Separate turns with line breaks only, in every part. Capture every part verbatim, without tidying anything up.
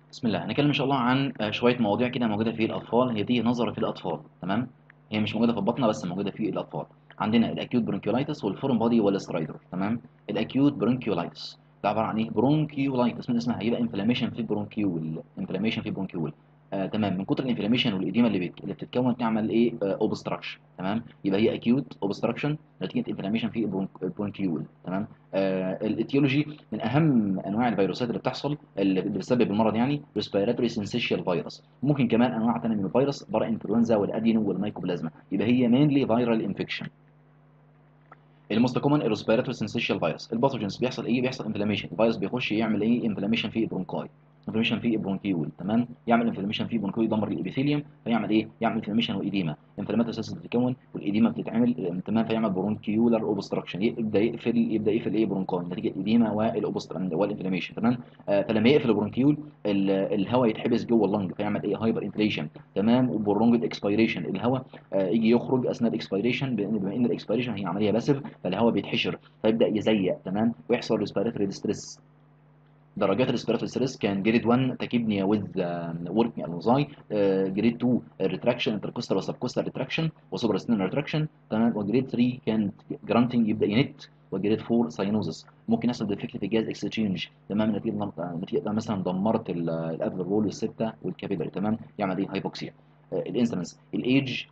بسم الله. هنتكلم ان شاء الله عن آه، شويه مواضيع كده موجوده في الاطفال، هي دي نظره في الاطفال. تمام. هي مش موجوده في البطنه بس، موجوده في الاطفال. عندنا الاكيوت برونكيولايتس والفورم بادي والسترايدر. تمام. الاكيوت برونكيولايتس ده عباره عن ايه؟ برونكيولايتس من اسمها، هيبقى انفلاميشن في برونكيول، انفلاميشن في برونكيول. آه تمام. من كتر الانفلاميشن والاديمه اللي بت... اللي بتتكون تعمل ايه؟ اوبستراكشن. تمام. يبقى هي اكيوت اوبستراكشن نتيجه انفلاميشن في البرونكيول. تمام. آه الاتيولوجي من اهم انواع الفيروسات اللي بتحصل، اللي بتسبب المرض يعني ريسبيراتوري سينسيشال فيروس. ممكن كمان انواع ثانيه من الفيروس بره انفلونزا والادينو والمايكوبلازما. يبقى هي مينلي فيرال انفكشن. الموست كومن الريسبيراتوري سينسيشال فيروس. الباثوجينز بيحصل ايه؟ بيحصل انفلاميشن، الفيروس بيخش يعمل ايه؟ انفلاميشن في البرونكاي، انفلاميشن في البرونكيول. تمام. يعمل انفلاميشن في البرونكيول، يدمر الابيثيليوم، فيعمل ايه؟ يعمل انفلاميشن وايديما، انفلامات اساسا بتتكون والايديما بتتعمل. تمام. فيعمل برونكيولار اوبستراكشن، يبدا يقفل يبدا يقفل ايه؟ برونكاي نتيجه الايديما والانفلاميشن. تمام. آه فلما يقفل البرونكيول الهواء يتحبس جوه اللنج، فيعمل ايه؟ هايبر انفليشن. تمام. وبرونجد اكسبيريشن، الهواء آه يجي يخرج اثناء الاكسبيريشن، بما ان الاكسبيريشن هي عمليه باسف، فالهواء بيتحشر فيبدا يزيق. تمام. ويحصل ريسبيراتوري ديستريس. درجات الريسبيراتوري ستريس كان جريد واحد تاكيبنيا وذ وركينج الوزاي، جريد اتنين ريتراكشن انتركوستال وسبكوستال ريتراكشن وسوبراستينال ريتراكشن. تمام. وجريد تلاتة كان جرانتنج يبدا ينت. وجريد اربعة ساينوزس. ممكن يحصل ديفكت في الجهاز اكستشينج. تمام. نتيجه نتيجه مثلا دمرت الابل رول والسبته والكابيلاري. تمام. يعمل ايه؟ هايبوكسيا. الانسلنس الايدج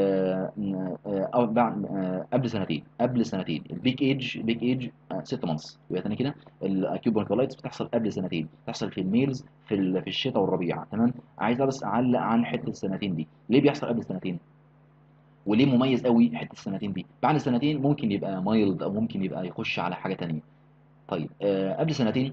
او بعد آه، قبل سنتين، قبل سنتين البيك ايدج، البيك ايدج ست مانثs. يبقى تاني كده الاكيوت برونكولايتس بتحصل قبل سنتين، بتحصل في الميلز في ال- في الشتاء والربيع. تمام. عايز بس اعلق عن حته السنتين دي، ليه بيحصل قبل سنتين؟ وليه مميز قوي حته السنتين دي؟ بعد سنتين ممكن يبقى مايلد او ممكن يبقى يخش على حاجه تانيه. طيب آه قبل سنتين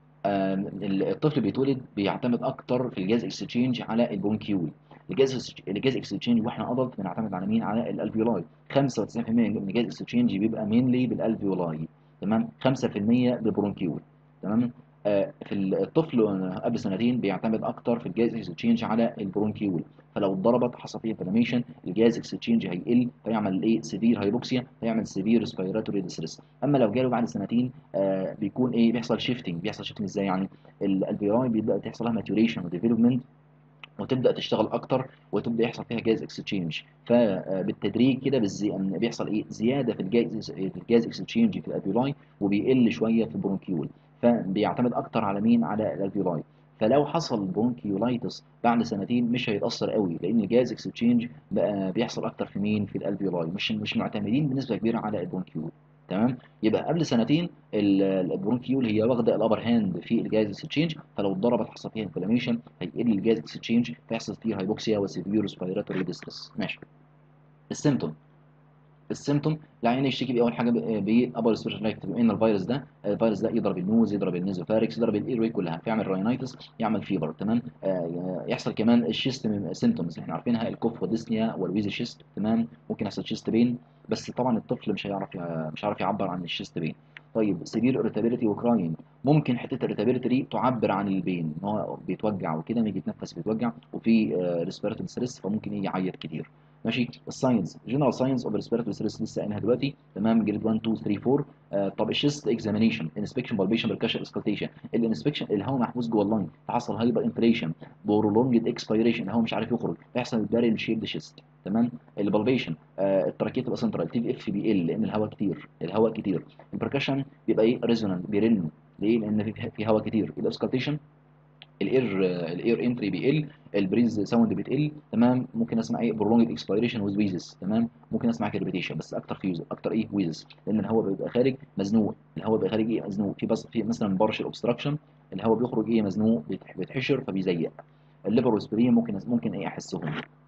آه الطفل بيتولد بيعتمد اكتر في الجاز اكسشينج على البرونكيول. الجاز الجاز اكسشينج واحنا ادلت بنعتمد على مين؟ على الالفيولاي. خمسة وتسعين في المية من الجاز اكسشينج بيبقى مينلي بالالفيولاي. تمام. خمسة في المية بالبرونكيول. تمام. آه في الطفل قبل سنتين بيعتمد اكتر في الجاز اكسشينج على البرونكيول، فلو اتضربت حصل فيه انفلاميشن الجاز اكسشينج هيقل، فيعمل ايه؟ سيفير هايبوكسيا، فيعمل سيفير ريسبيراتوري ديستريس. اما لو جاله بعد سنتين آه بيكون ايه؟ بيحصل شيفتنج. بيحصل شيفتنج ازاي يعني؟ الالفيولاي بيبدا تحصل لها ماتوريشن وديفلوبمنت، وتبدا تشتغل اكتر، وتبدا يحصل فيها جاز اكسشينج. فبالتدريج كده بالزي... بيحصل ايه؟ زياده في الجاز في الجاز اكسشينج في الالفيولاي، وبيقل شويه في البرونكيول. فبيعتمد اكتر على مين؟ على الالفيولاي. فلو حصل برونكيولايتس بعد سنتين مش هيتاثر قوي، لان الجاز اكسشينج بقى بيحصل اكتر في مين؟ في الالفيولاي، مش مش معتمدين بنسبه كبيره على البرونكيول. تمام. يبقى قبل سنتين ال- البرونكيول هي واخده الابر هاند في الجاز اكسشينج، فلو اتضربت حصل فيها انفلاميشن هيقل الجاز اكسشينج، فيحصل فيه هايبوكسيا وسيفير ريسبيراتوري ديستريس. ماشي. السيمتوم السيمتوم العيان يشتكي باول حاجه بابر ريسبيراتوري، بما ان الفيروس ده الفيروس ده يضرب النوز، يضرب النيزوفاريكس، يضرب الايروي كلها، فيعمل راينايتس، يعمل فيبر. تمام. آه يحصل كمان الشيست سيمتومز اللي احنا عارفينها، الكوف والديسنيا والويزي شيست. تمام. ممكن يحصل شيست بين، بس طبعا الطفل مش هيعرف مش هيعرف يعبر عن الشيست بين. طيب سيفير اريتابيليتي وكراين، ممكن حته الاريتابيليتي دي تعبر عن البين ان هو بيتوجع وكده، ما يجي يتنفس بيتوجع، وفي ريسبيراتوري ستريس فممكن يجي يعيط كتير. ماشي. الساينز جنرال ساينز اوف ريسبيراتوري ستريس لسه قايلها دلوقتي. تمام. جريد واحد اتنين تلاتة اربعة. آه طب الشيست اكزامينيشن انسبكشن بالبيشن بركشن اسكالتيشن. الانسبكشن الهواء محبوس جوه اللنج، فحصل هايبر انفليشن، برولونجد اكسبيريشن، الهواء مش عارف يخرج، فيحصل بارل شيبد شيست. تمام. البالبيشن آه التراكيه تبقى سنترال، تي اف بيقل لان الهواء كتير، الهواء كتير. البركشن بيبقى ايه؟ ريزونانت، بيرن. ليه؟ لان في في هواء كتير. الاسكالتيشن الاير الاير انتري بيقل، البريز ساوند بتقل. تمام. ممكن اسمع ايه؟ برولونج اكسبيريشن ويز ويزز. تمام. ممكن اسمع كربيتيشن، بس اكتر فيوز اكتر ايه؟ ويزز، لان الهواء بيبقى خارج مزنوق، الهواء بيبقى خارج ايه؟ مزنوق في بس في مثلا بارش اوبستراكشن، الهواء بيخرج ايه؟ مزنوق، بيتح- بيتحشر فبيزيق. الليفر والسبرين ممكن ممكن ايه؟ احسهم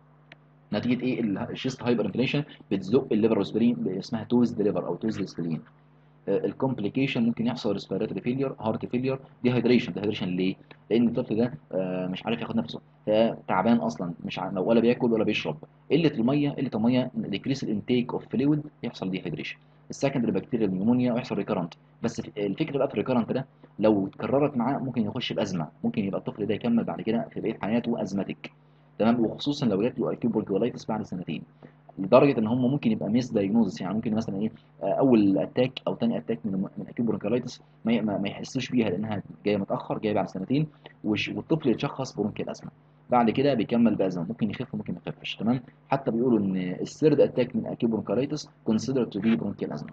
نتيجه ايه؟ الشيست هايبر انفليشن بتزق الليفر والسبرين، اسمها توز ديليفر او توز سبرين. الكومبليكيشن ممكن يحصل ريسبيراتوري فيلير، هارت فيلير، ديهايدريشن. ديهايدريشن ليه؟ لان الطفل ده آه، مش عارف ياخد نفسه، فتعبان اصلا، مش ع- ولا بياكل ولا بيشرب. قله الميه، قله الميه ديكريس الانتيك اوف فلويد، يحصل ديهايدريشن. السكندري بكتيريال نيمونيا، ويحصل ريكارنت. بس الفكره بقى في الريكارنت ده، لو اتكررت معاه ممكن يخش بازمه، ممكن يبقى الطفل ده يكمل بعد كده في بقيه حياته ازماتيك. تمام. وخصوصا لو جات له اكيوت برونكيولايتس بعد سنتين. لدرجه ان هم ممكن يبقى ميس دايجنوزس، يعني ممكن مثلا ايه آه، اول اتاك او ثاني اتاك من من اكيوت برونكيولايتس ما ي- ما ما يحسوش بيها لانها جايه متاخر، جايه بعد سنتين، وش- والطفل يتشخص برونكيال ازمه. بعد كده بيكمل بازمه، ممكن يخف ممكن ما يخفش. تمام. حتى بيقولوا ان الثيرد اتاك من اكيوت برونكيولايتس كونسيدرد تو بي برونكيال ازمه.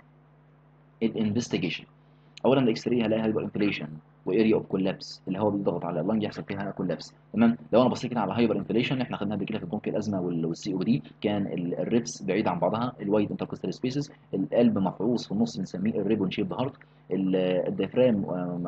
الانفستيجيشن، اولا الاكس راي هلاقي هايبر انفليشن واريا اوف كولابس، اللي هو بيضغط على اللنج يحصل فيها كولابس. تمام. لو انا بصيت كده على هايبر انفليشن احنا خدناها قبل كده في البرونكيال الازمه والسي او دي، كان ال- الريبس بعيد عن بعضها، الوايد انتركوستال سبيسز، القلب مفعوص في النص بنسميه الريبون شيب هارت، الديافرام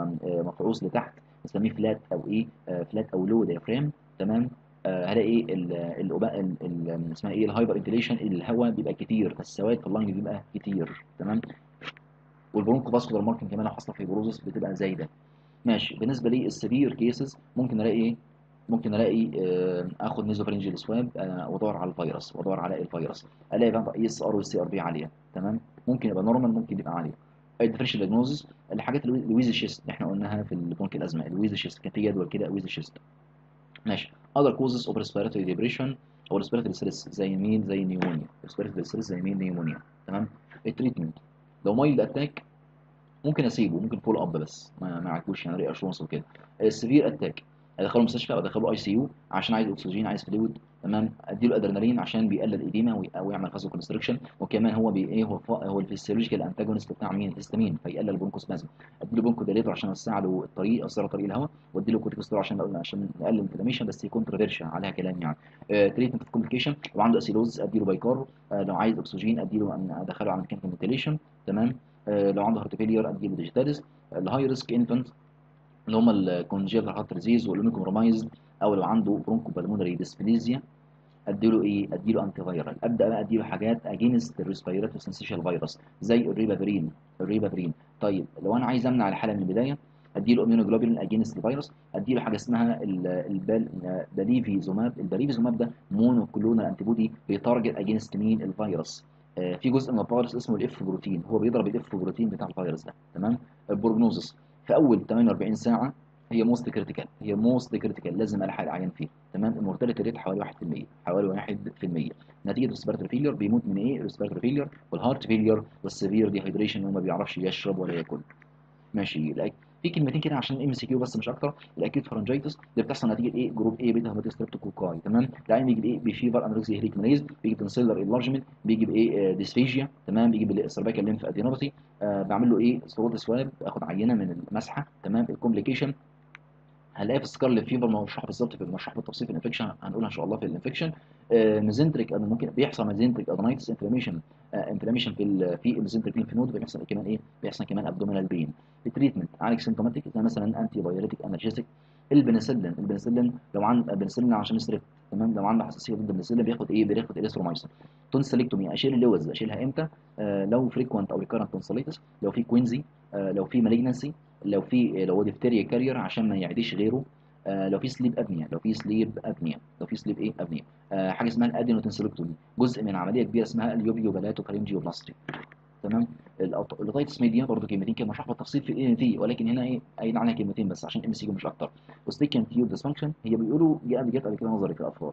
مفعوص لتحت بنسميه فلات او ايه فلات او لو ديافرام. تمام. آه، هلاقي ال- الأوبا- ال- ال- اسمها ايه الهايبر انفليشن، الهواء بيبقى كتير فالسواد في اللنج بيبقى كتير. تمام. والبرونكو فاسكولار ماركينج كمان لو حصل فيبروزس بتبقى زايده. ماشي. بالنسبه لي السيفير كيسز ممكن الاقي ايه ممكن الاقي آه، اخد نيزوفرنجيال سواب آه، وادور على الفيروس وادور على الفيروس، الاقي بقى اي اس ار والسي ار بي عاليه. تمام. ممكن يبقى نورمال ممكن يبقى عاليه. الديفرنشال دياجنوزز الحاجات الوي- الويز شيست اللي احنا قلناها في البرونكيال الازمه، الويز شيست كان في جدول كده ويز شيست. ماشي. other causes of respiratory depression او respiratory stress زي مين؟ زي النيومونيا. respiratory stress زي مين؟ نيومونيا. تمام. التريتمنت لو مايلد اتاك ممكن اسيبه، ممكن فول اب بس ما ما عجبوش يعني ري اشورنس وكده. السيفير اتاك ادخله مستشفى او ادخله اي سي يو عشان عايز اكسجين عايز فلويد. تمام. اديله ادرينالين عشان بيقلل الايديما وي- او يعمل فازو كونستريكشن، وكمان هو بي ايه هو فا- هو الفيسيولوجيكال انتاجونست بتاع مين؟ الهستامين، فيقلل البرونكوسبازم. اديله برونكو ديليتور عشان اوسع له الطريق اوسع طريق الهواء، واديله كورتيكوستيرويد عشان عشان نقلل الانفلاميشن، بس يكون كونتروفيرشال عليها كلام يعني. تريتمنت اوف كومبليكيشن لو عنده اسيلوز اديله بايكار. آه، لو عايز اكسجين اديله أن- ادخله على مكان فنتيليشن. تمام. آه، لو عنده هارت فيلير اديله ديجيتاليز. الهاي ريسك انفنت اللي هم الكونجيتال هارت ديزيز والاونيكومرومايز، او لو عنده برونكو بالمونري ديسبليزيا اديله ايه؟ اديله انتي فايرال. ابدا بقى اديله حاجات اجينست الريسبيراتوري سنسيشال فيروس زي الريبافرين. الريبافرين. طيب لو انا عايز امنع الحاله من البدايه اديله اميونوجلوبولين اجينست الفيروس، اديله حاجه اسمها ال- البال باليفيزوماب. الباليفيزوماب ده مونو كلونال انتي بودي بيتارجت اجينست مين؟ الفيروس. آه، في جزء من الفيروس اسمه الاف بروتين، هو بيضرب الاف بروتين بتاع الفيروس ده. تمام. البروجنوزس في اول ثمانية وأربعين ساعه هي موست كريتيكال، هي موست كريتيكال لازم الحق العيان فيه. تمام. المورتاليتي ريت حوالي واحد في المية، حوالي واحد في المية نتيجه ريسبيرتوري فيلير. بيموت من ايه؟ ريسبيرتوري فيلير والهارت فيلير والسيفير ديهايدريشن وما بيعرفش يشرب ولا ياكل. ماشي. الأك- في كلمتين كده عشان ام سي كيو بس مش اكتر. الاكيوت فرنجيتس اللي بتحصل نتيجه ايه؟ جروب ايه بيتا هيماتيك ستريبتوكوكاي. تمام. العين بيجي بايه؟ بفيفر انوركسيا هيريك ماليز، بيجي بتنسيلر انلارجمنت، بيجي بايه؟ ديسفيجيا. تمام. بيجي بالسيرفيكال ليمف ادينوباثي. آه بعمل له ايه؟ صوره سواب، اخد عينه من المسحه. تمام. الكومبليكيشن هنلاقيها في السكارلت فيفر مرشحه بالظبط، في مرشحه بالتفصيل في الانفكشن هنقولها ان شاء الله في الانفكشن. آه ميزنتريك ممكن بيحصل ميزنتريك ادنايتس انفلاميشن. آه انفلاميشن في ال في الميزنتريك ليمف نود، بيحصل كمان ايه؟ بيحصل كمان ابدومينال بين. التريتمنت عالج سيمتوماتيك زي مثلا انتي بايوريتيك انالجيسيك. البنسلين البنسلين لو عند بنسلين عشان يسرق. تمام. لو عنده حساسيه ضد البنسلين بياخد ايه؟ بياخد اريثرومايسين. تونسيلكتومي اشيل اللوز اشيلها امتى؟ آه لو فريكوانت او ريكارنت تونسيليتس، لو في كوينزي، آه لو في مالجنسي، لو في لو هو ديفتيريا كارير عشان ما يعديش غيره. آه لو في سليب ابنيا لو في سليب ابنيا لو في سليب ايه ابنيا. آه حاجه اسمها الادينوتنسيلكتومي، جزء من عمليه كبيره اسمها اليوبيو بالاتو فارنجيوبلاستي. تمام. الأوت- الاوتيتس ميديا برضه كلمتين كده مشروح بالتفصيل في الاي ان تي، ولكن هنا ايه قايل عنها كلمتين بس عشان ام سي مش اكتر. وستيكن تيوب ديسفانكشن هي بيقولوا جاء جت قبل كده نظري في الاطفال.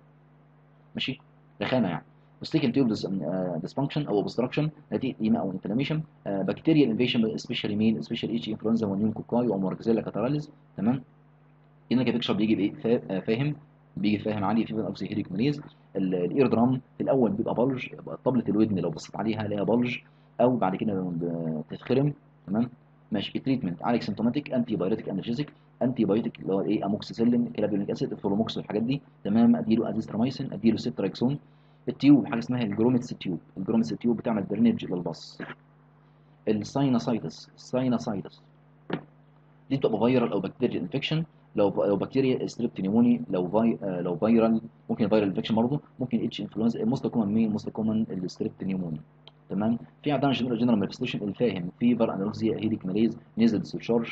ماشي. رخامه يعني. وستيكن تيوب ديسفانكشن او اوبستراكشن نتيجه ايما او انفلاميشن. بكتيريال انفيشن سبيشالي مين؟ سبيشال اتش انفلونزا ونيون كوكاي وماركزيلا كاتراليز. تمام. هنا كبيكشر بيجي بايه؟ فا- آه، فاهم. بيجي فاهم عالي في اوكسي هيريك ميليز. الاير درام في الاول بيبقى بلج، يبقى طبله الودن لو بصيت عليها ليها بلج، او بعد كده بتتخرم. تمام. ماشي. التريتمنت عالج سيمتوماتيك انتي بايوتيك انرجيزيك. انتي بايوتيك اللي هو ايه؟ اموكسيسيلين كلابيوليك اسيد فلوموكس والحاجات دي. تمام. اديله ازيستراميسين اديله سيترايكسون. التيوب حاجه اسمها الجروميتس تيوب. الجروميتس تيوب بتعمل درينج للبص. الساينوسايتس الساينوسايتس دي بتبقى فيرال او بكتيريال انفكشن. لو لو بكتيريا ستريبت نيموني، لو في آه، لو فيرال ممكن فيرال انفكشن برضه، ممكن اتش انفلونزا. موست كومن مين؟ موست كومن الستريبت نيموني. تمام. في عندنا جنرال جنرال مانيفستيشن الفاهم فيفر انوركسيا هيديك ماليز نيزل ديسشارج.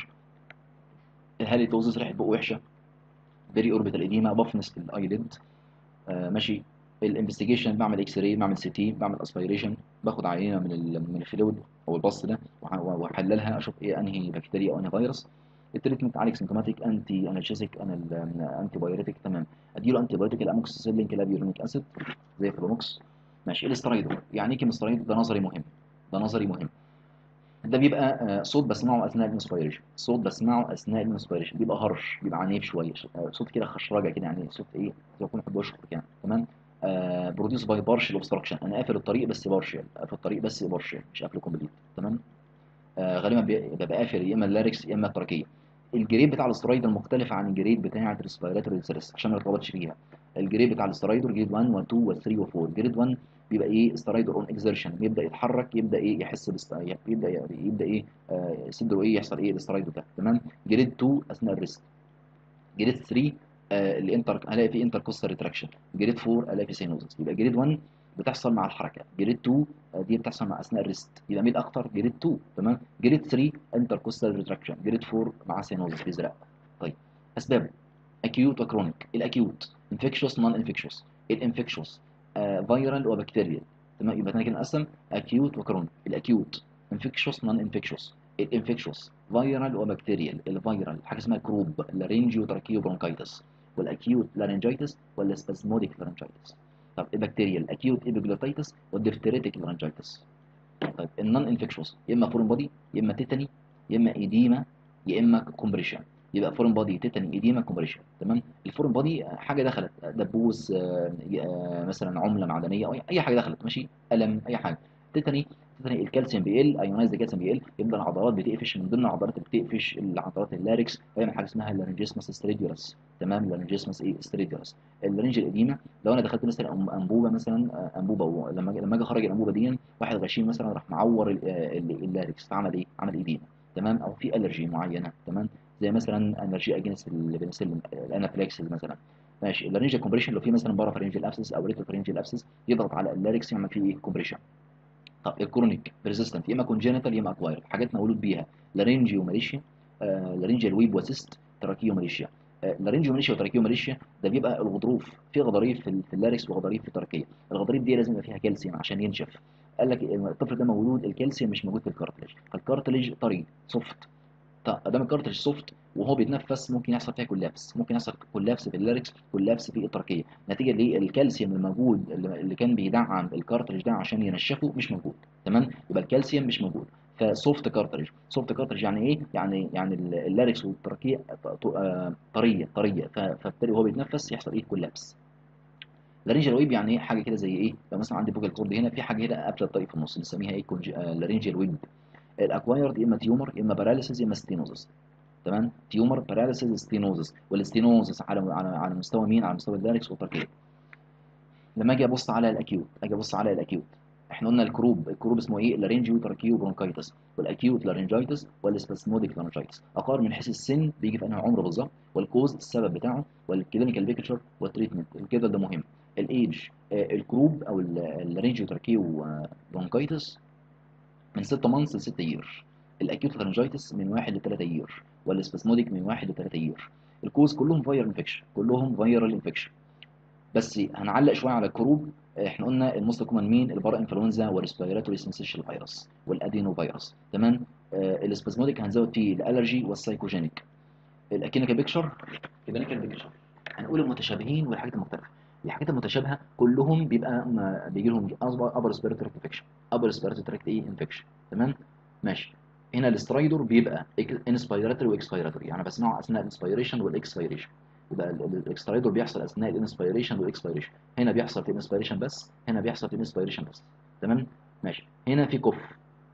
الهاليتوزس ريحه بق وحشه. فيري اوربيتال اديما بافنس في الايليد. آه ماشي. الانفستيجيشن بعمل اكس راي بعمل سي تي بعمل اسبيريشن، باخد عينه من ال من الفلويد او البص ده وح- واحللها اشوف ايه انهي بكتيريا او انهي فيروس. التريتمنت عالج سيمتوماتيك انتي انالجيسيك انتي بايوريتيك. تمام. اديله انتي بايوتيك الاموكسيسيلين كلابيورينيك اسيد زي فلوموكس. ماشي. الاسترايدو يعني ايه كلمه استرايدو؟ ده نظري مهم، ده نظري مهم. ده بيبقى آه، صوت بسمعه اثناء الانسبيريشن، صوت بسمعه اثناء الانسبيريشن بيبقى هرش، بيبقى عنيف شويه، آه، صوت كده خشرجه كده، يعني صوت ايه زي ما يكون حد بيشخر كده. تمام. بروديوس باي بارشل اوبستراكشن، انا قافل الطريق بس بارشل، قافل الطريق بس بارشل مش قافله كومبليت. تمام. آه غالبا بي- بيبقى قافل يا اما اللاركس يا اما التراكيه. الجريد بتاع الاسترايدر مختلف عن الجريد بتاع الريسبيراتوري ستريس عشان ما نتلخبطش فيها. الجريد بتاع الاسترايدر جريد واحد و2 و3 و4. جريد واحد بيبقى ايه استرايدر اون اكزertion، يبدا يتحرك، يبدا ايه يحس بست... يبدا يبدا ايه آه صدره ايه يحصل ايه الاسترايدر ده. تمام. جريد اتنين اثناء الريست. جريد تلاتة آه الانتر هلاقي في انتركوستال ريتراكشن. جريد اربعة الاقي في سينوزس. يبقى جريد واحد بتحصل مع الحركه، جريد اتنين آه دي بتحصل مع اثناء الريست، يبقى ميل اكتر جريد اتنين. تمام. جريد تلاتة انتركوستال ريتراكشن. جريد اربعة مع سينوزس بيزرق. طيب اسباب اكيوت وكرونيك. الاكيوت انفكشوس نون انفكشوس. الانفكشوس فيرال وبكتيريال. تمام. يبقى انا كده نقسم اكيوت وكرونيك. الاكيوت انفكشوس نون انفكشوس. الانفكشوس فيرال وبكتيريال. الفيرال حاجه اسمها كروب لارينجيو تراكيو برونكايتس، والاكيوت لارنجايتس ولا سبازموديك لارنجايتس. طب البكتيريال اكيوت ايبيجلوتايتس والديفتريتيك لارنجايتس. طيب النون انفكشوس يا اما فورين بودي يا اما تيتاني يا اما ايديما يا اما كومبريشن. يبقى فورين بودي تيتاني ايديما كومبريشن. تمام. الفورين بودي حاجه دخلت دبوس آه، آه، مثلا عمله معدنيه او اي حاجه دخلت ماشي، الم اي حاجه. تيتاني تيتاني الكالسيوم بيقل، ايونايز الكالسيوم بيقل، يبدا العضلات بتقفش، من ضمن العضلات اللي بتقفش العضلات اللاركس ويعمل حاجه اسمها اللارنجيسمس ستريديولس. تمام. اللارنجيسمس ايه ستريديولس. اللارنج القديمه لو انا دخلت مثلا أم- انبوبه مثلا آه، انبوبه لما لما اجي اخرج الانبوبه دي واحد غشيم مثلا راح معور ال- ال- اللاركس فعمل ايه؟ عمل ايدينا. تمام. او في الرجي معينه. تمام. زي مثلا الرجي اجنس البنسلين الانافلاكسيس مثلا. ماشي. اللارنجيا كومبريشن لو في مثلا بارا فرنجيال ابسس او ريتو فرنجيال ابسس يضغط على اللاركس يعمل فيه ايه؟ كومبريشن. طب الكرونيك بريزيستنت يا اما كونجينيتال يا اما اكوايرد، حاجات مولود بيها. لارنجيو ماليشيا، آه لارنجيال ويب وسيست، تراكيو ماليشيا. آه لارنجيو ماليشيا وتراكيو ماليشيا ده بيبقى الغضروف في غضاريف في, ال- في اللاركس وغضاريف في التراكيه. الغضاريف دي لازم يبقى فيها كالسيوم عشان ينشف. قال لك الطفل ده مولود الكالسيوم مش موجود في الكارتليج، فالكارتليج طري سوفت. طب ادام الكارتريج سوفت وهو بيتنفس ممكن يحصل فيها كولابس، ممكن يحصل كولابس في اللاركس، كولابس في التركيه، نتيجه للكالسيوم الموجود اللي اللي كان بيدعم الكارتريج ده عشان ينشفه مش موجود. تمام. يبقى الكالسيوم مش موجود. فسوفت كارتريج. سوفت كارتريج يعني ايه؟ يعني يعني اللاركس والتركيه ط- آه، طريه طريه، ف- فبالتالي وهو بيتنفس يحصل ايه؟ كولابس. لارنجيال ويب يعني ايه؟ حاجه كده زي ايه؟ لو مثلا عندي فوكال كورد هنا في حاجه كده قبل الطريق في النص بنسميها ايه؟ لارنجيال ويب. الاكوايرد يا اما تيومر يا اما باراليسيس يا اما ستينوزس. تمام. تيومر باراليسيس ستينوزس. والستينوزس على على على مستوى مين؟ على مستوى اللاركس والتركيه. لما اجي ابص على الاكيوت، اجي ابص على الاكيوت، احنا قلنا الكروب الكروب اسمه ايه؟ لارنجيو تراكيو برونكايتس. والاكيوت لارنجايتس والسباسموديك لارنجايتس. اقار من حيث السن بيجي في انهي عمر بالظبط، والكوز السبب بتاعه، والكلينيكال بيكتشر والتريتمنت. كده ده مهم. الايدج آه، الكروب او اللارنجيو تراكيو برونكايتس من ستة مانثs ل ستة يير. الاكيوت لارنجايتس من واحد ل ثلاثة يير. والسباسموديك من واحد ل ثلاثة يير. الكوز كلهم فايرال انفكشن، كلهم فايرال انفكشن. بس هنعلق شويه على الكروب. احنا قلنا الموست كومن مين؟ البارا انفلونزا والريسبيراتوري سنسيشن فيروس والادينو فيروس. تمام. آه السبازموديك هنزود فيه الالرجي والسايكوجينيك. الاكينيكال بيكشر الكلينيكال بيكشر هنقول المتشابهين والحاجات المختلفه. الحاجات المتشابهه كلهم بيبقى ما بيجي لهم ابر ريسبيراتوري انفكشن، ابر ريسبيراتوري تراكت ايه انفكشن. تمام. ماشي. هنا الاسترايدور بيبقى انسبيراتوري واكسبيراتوري، يعني بسمعه اثناء الانسبيريشن والاكسبيريشن. يبقى الاكسترايدور بيحصل اثناء الانسبيريشن والاكسبيريشن. هنا بيحصل في الانسبيريشن بس، هنا بيحصل في الانسبيريشن بس. تمام. ماشي. هنا في كف،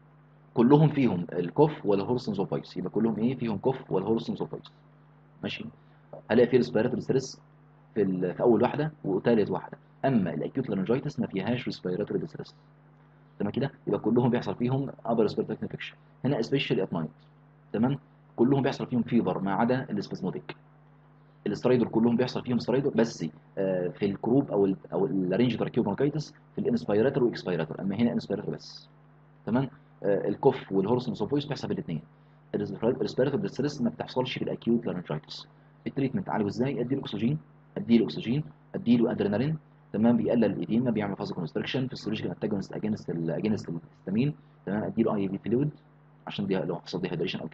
كلهم فيهم الكف والهورسنز اوف فويس، يبقى كلهم ايه؟ فيهم كف والهورسنز اوف فويس. ماشي. هلاقي في ريسبيراتوري ستريس في ال- في اول واحده وثالث واحده. اما الاكيوت لارنجايتس ما فيهاش ريسبيراتوري ستريس. تمام كده. يبقى كلهم بيحصل فيهم ابر ريسبيراتوري انفكشن. هنا سبيشال ات نايت. تمام. كلهم بيحصل فيهم فيفر ما عدا الاسبازموديك. الاسترايدر كلهم بيحصل فيهم استرايدر بس آه، في الكروب او ال او الرينج تراكيو برونكايتس في الانسبيراتور واكسبيراتور، اما هنا انسبيراتور بس. تمام. آه، الكوف والهورسون سوفويس بيحصل في الاثنين. الريسبيراتور ديستريس ما بتحصلش في الاكيوت لارنجايتس. التريتمنت عالجه ازاي؟ اديله اكسجين، اديله اكسجين، اديله ادرينالين. تمام. بيقلل الايديما، بيعمل فازو كونستركشن في السيرجيكال انتاجونست اجينست اجينست الهستامين. تمام. اديله اي في فلويد عشان دي لو حصل ديهيدريشن او كده.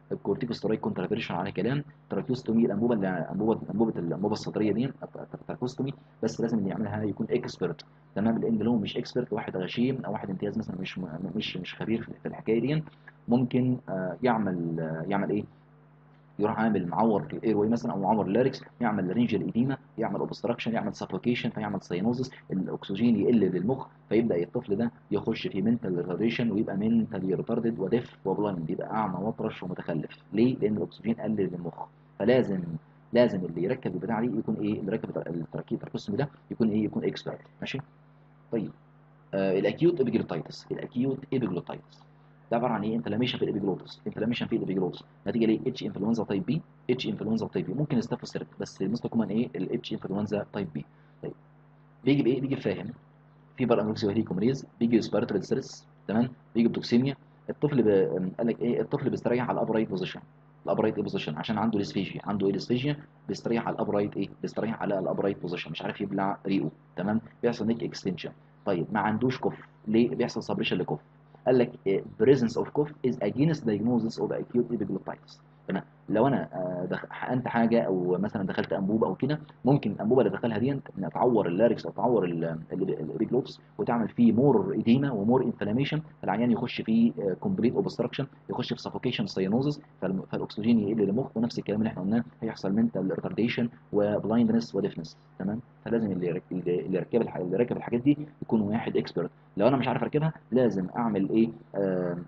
الكورتيكوستيرويد كونترافيرشن على كلام. تراكيوستومي الانبوبه اللي انبوبه انبوبه الانبوبه الصدريه دي التراكيوستومي، بس لازم اللي يعملها يكون اكسبرت، تمام. لان لو مش اكسبرت، واحد غشيم او واحد امتياز مثلا مش مش مش خبير في الحكايه دي، ممكن آه، يعمل آه، يعمل ايه، يروح عامل معور في الاير واي مثلا او معور اللاركس، يعمل رينجل ايديما، يعمل اوبستراكشن، يعمل سفوكيشن، فيعمل ساينوزس، الاكسجين يقل للمخ، فيبدا الطفل ده يخش في منتال ريتارديشن، ويبقى منتال ريتاردد وديف وبلايند، يبقى اعمى واطرش ومتخلف. ليه؟ لان الاكسجين قل للمخ. فلازم لازم اللي يركب البتاع دي يكون ايه، اللي يركب التركيب التركيب ده يكون ايه، يكون اكسبرت. ماشي. طيب آه الاكيوت ابيجلوتايتس. الاكيوت ابيجلوتايتس ده عباره عن ايه؟ انفلاميشن في الابيجلوتس. انفلاميشن في الابيجلوتس نتيجه ليه؟ اتش انفلونزا تايب بي. اتش انفلونزا تايب بي ممكن ستافوسيرت، بس الموست كومن ايه؟ الاتش انفلونزا تايب بي. طيب بيجي بايه؟ بيجي بفاهم فيبر انوركسيا وهيكومريز، بيجي ريسبيراتوري ستريس، تمام، بيجي بتوكسيميا. الطفل ب... قال لك ايه؟ الطفل بيستريح على الابرايت بوزيشن. الابرايت بوزيشن عشان عنده ديسفيجيا، عنده ايه ديسفيجيا، بيستريح على الابرايت ايه، بيستريح على الابرايت بوزيشن، مش عارف يبلع ريقه، تمام، بيحصل نيك اكستنشن. طيب ما عندوش كف، ليه بيحصل سبريشن لكف؟ قال لك presence of cough is against diagnosis of acute epiglottitis. تمام. لو انا آه، دخ... حقنت حاجه او مثلا دخلت انبوبه او كده، ممكن الانبوبه اللي دخلها دي انها تعور اللاركس او تعور الابيجلوتس وتعمل فيه مور ايديما ومور انفلاميشن، فالعيان يخش فيه كومبليت اوبستراكشن، يخش في سفوكيشن ساينوزس، فالاكسجين يقل للمخ، ونفس الكلام اللي احنا قلناه هيحصل منتال ريتارديشن وبلايندنس وديفنس. تمام. فلازم اللي يرك- اللي يركب الح- اللي راكب الحاجات دي يكون واحد اكسبرت. لو انا مش عارف اركبها لازم اعمل ايه، آم،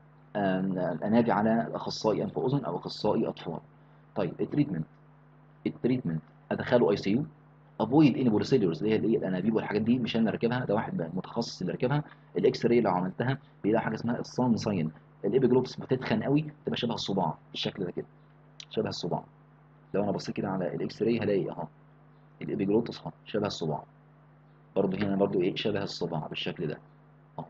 آم، انادي على اخصائي انف واذن او اخصائي اطفال. طيب التريتمنت. التريتمنت ادخله اي سي يو، افويد اني بروسيدورز اللي هي الايه الانابيب والحاجات دي، مش انا راكبها، ده واحد بقى متخصص اللي راكبها. الاكس راي لو عملتها بيلاقي حاجه اسمها الصان ساين، الابيجلوتس بتتخن قوي، تبقى شبه الصباع بالشكل ده كده، شبه الصباع. لو انا بصيت كده على الاكس راي هلاقي اهو الابيجلوتس اهو شبه الصباع، برضه هنا برضه ايه، شبه الصباع بالشكل ده اهو.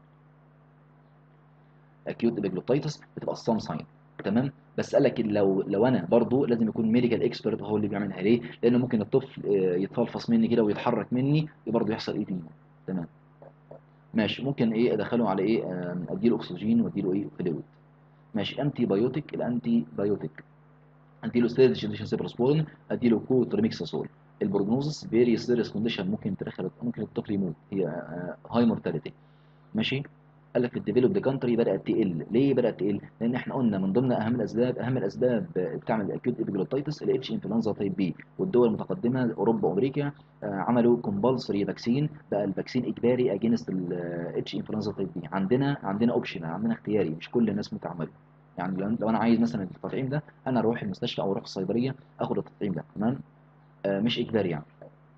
اكيوت ابيجلوتايتس بتبقى الصام ساين، تمام. بس قال لك لو لو انا برضو لازم يكون ميديكال اكسبرت هو اللي بيعملها. ليه؟ لان ممكن الطفل آه، يتفلفص مني كده ويتحرك مني برضه يحصل ايه فيه. تمام. ماشي. ممكن ايه ادخله على ايه، آم، اديله اكسجين واديله ايه فلويد. ماشي. انتي بايوتيك. الانتي بايوتيك اديله ستيريد شيلديشن سيبروسبورين، اديله كوتريميكساسول. البروجنوزس فيري سيريس كونديشن، ممكن تدخل ممكن الطفل يموت، هي هاي مورتاليتي. ماشي. قال لك في الديفلوبد كانتري بدات تقل. ليه بدات تقل؟ لان احنا قلنا من ضمن اهم الاسباب اهم الاسباب بتعمل الاكيوت ابيجلوتايتس الاتش انفلونزا تايب بي. والدول المتقدمه اوروبا وامريكا آه، عملوا كومبالسري فاكسين، بقى الفاكسين اجباري اجينست الاتش انفلونزا تايب بي. عندنا عندنا اوبشن، عندنا اختياري، مش كل الناس متعمله. يعني لو لو انا عايز مثلا التطعيم ده، انا اروح المستشفى او اروح الصيدليه اخد التطعيم ده، تمام، آه، مش اجباري يعني.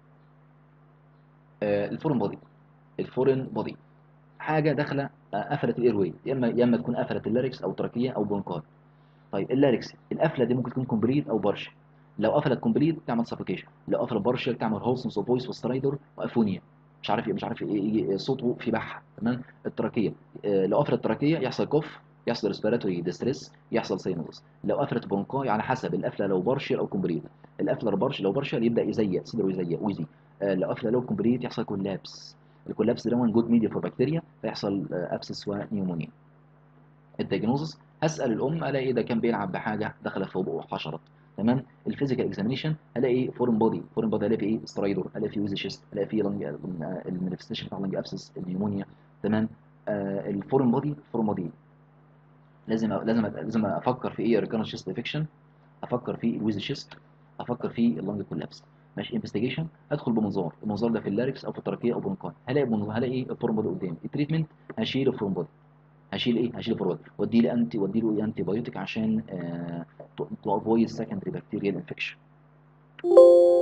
آه، الفورين بودي. الفورين بودي حاجه داخله آه، قفلت الاير، يا اما يا اما تكون قفلت اللاركس او تراكيه او برونكال. طيب اللاركس القفله دي ممكن تكون كومبليت او بارشل. لو قفلت كومبليت تعمل سفوكيشن، لو قفلت بارشل تعمل هولسنس اوف فويس وسترايدر وافونيا، مش عارف ايه مش عارف ايه يجي صوته في بحه، تمام. التراكيه آه، لو قفلت التراكيه يحصل كوف، يحصل ريسبيراتوري ديستريس، يحصل سينوس. لو قفلت برونكاي على حسب القفله، لو بارشل او كومبليت. القفله البارشل لو بارشل يبدا يزيق صدره، يزيق ويزي. آه، لو قفله لو كومبليت يحصل كولابس. الكولابس ده جود ميديا فور بكتيريا، فيحصل ابسس ونيومونيا. الدياجنوزس هسال الام الاقي ده كان بيلعب بحاجه داخله في بقه حشرت، تمام. الفيزيكال اكزامينشن الاقي فورن بودي، فورن بودي الاقي ايه، سترايدور، الاقي فيه ويز شيست، الاقي فيه لنج، المانيفستيشن بتاع لنج ابسس، النيمونيا، تمام. آه الفورن بودي الفورن بودي لازم لازم لازم افكر في ايه، ريكارنت شيست انفكشن، افكر في الويز شيست، افكر في اللنج كولابس. ماشي. انفستيجيشن ادخل بمنظار، المنظار ده في اللاركس او في التراكيه او برونكاي، هلاقي منظار، هلاقي الفورن بودي قدامي. التريتمنت هشيل الفورن بودي، هشيل ايه، هشيل فورورد، وادي له انتي وادي له انتي بايوتيك عشان تو افويد سكندري بكتيريال انفكشن.